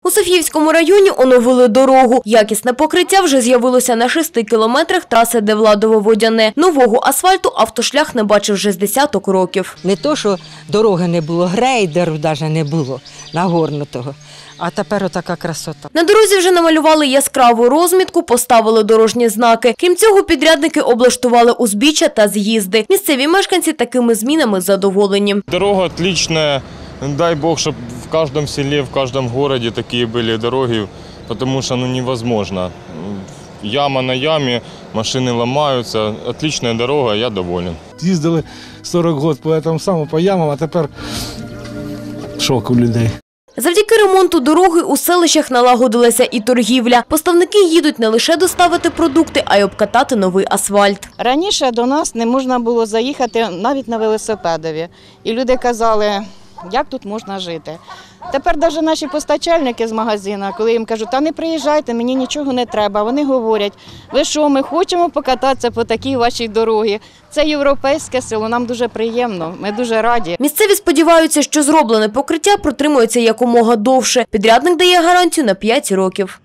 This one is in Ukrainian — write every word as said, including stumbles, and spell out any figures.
У Софіївському районі оновили дорогу. Якісне покриття вже з'явилося на шести кілометрах траси Девладово-Водяне. Нового асфальту автошлях не бачив вже з десяток років. Не то, що дороги не було, грейдеру навіть не було нагорнутого. А тепер отака красота. На дорозі вже намалювали яскраву розмітку, поставили дорожні знаки. Крім цього, підрядники облаштували узбіччя та з'їзди. Місцеві мешканці такими змінами задоволені. Дорога отличная. Дай Бог, чтобы в каждом селе, в каждом городе такие были дороги, потому что ну, невозможно. Яма на яме, машины ломаются. Отличная дорога, я доволен. Їздили сорок років по этому самому, по ямам, а тепер шок у людей. Завдяки ремонту дороги у селищах налагодилася і торгівля. Поставники їдуть не лише доставити продукти, а й обкатати новий асфальт. Раніше до нас не можна було заїхати навіть на велосипедові. І люди казали, як тут можна жити. Тепер навіть наші постачальники з магазину, коли їм кажуть, та не приїжджайте, мені нічого не треба, вони говорять, ви що, ми хочемо покататися по такій вашій дорогі. Це європейське село, нам дуже приємно, ми дуже раді. Місцеві сподіваються, що зроблене покриття протримується якомога довше. Підрядник дає гарантію на п'ять років.